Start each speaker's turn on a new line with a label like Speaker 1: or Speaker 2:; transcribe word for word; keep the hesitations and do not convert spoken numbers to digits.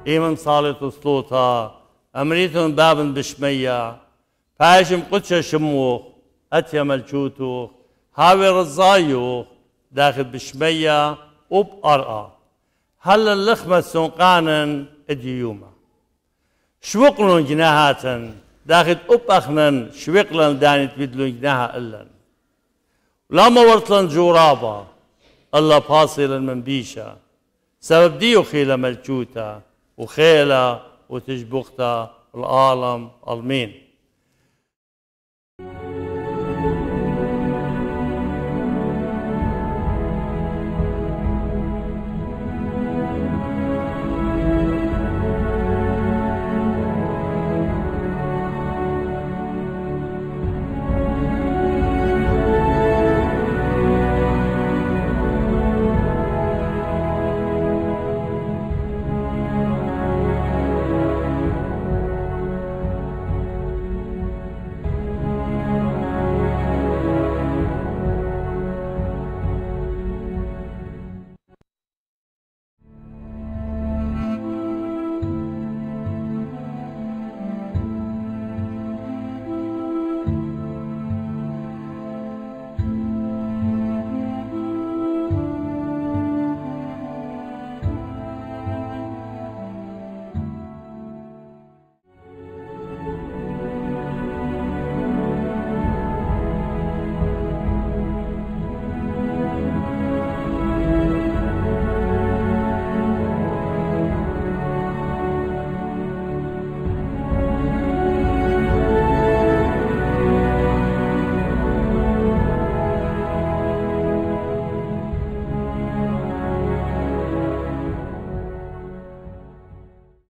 Speaker 1: إيمن صالت وصلوتها أمريتهم بابن بشمية فاشم قدش شموخ أتيا ملجوتوخ هاوي رزايوخ داخل بشمية وبأرقى هلا اللخمة سنقانا اديوما شوقلن جناهاتن داخل أب أخنن شوقلن دانت بدلن جناها إلن لما ورطلن جورابا الله فاصلا من بيشا سبب ديو خيلة ملجوتا وخيلة وتجبختا العالم المين